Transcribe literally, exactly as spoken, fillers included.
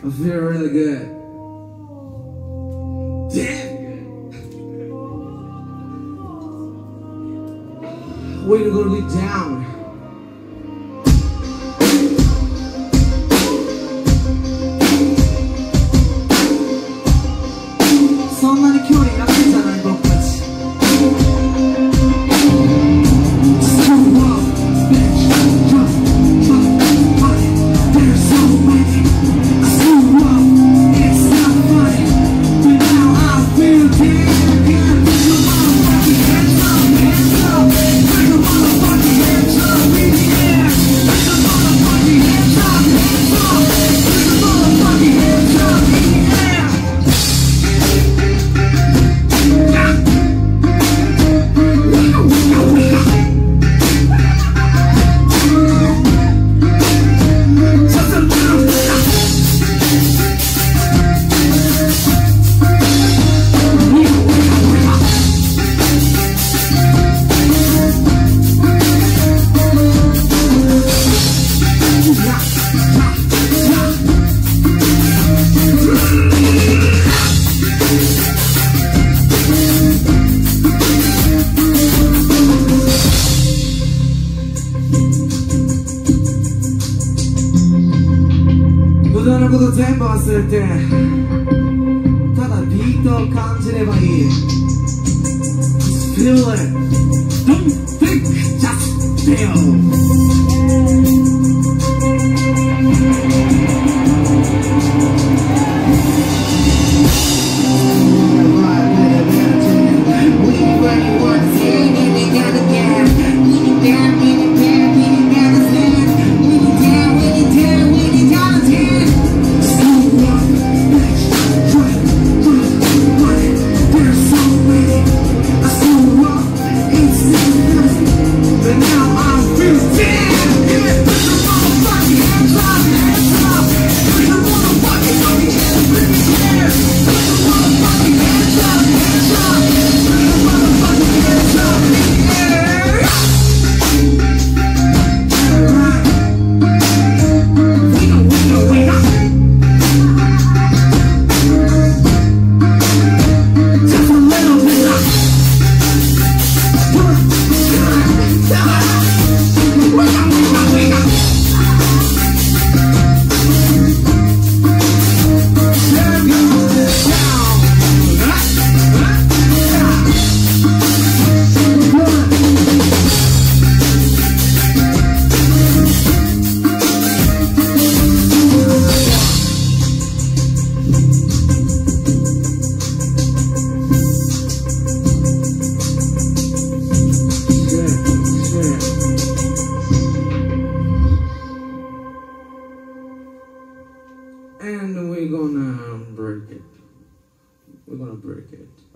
I feel really good. Damn good. We're gonna get down. So many cutie, I think I like both.無駄なこと全部忘れてただビートを感じればいい Just feel it Don't think, just feel And we're gonna break it. We're gonna break it.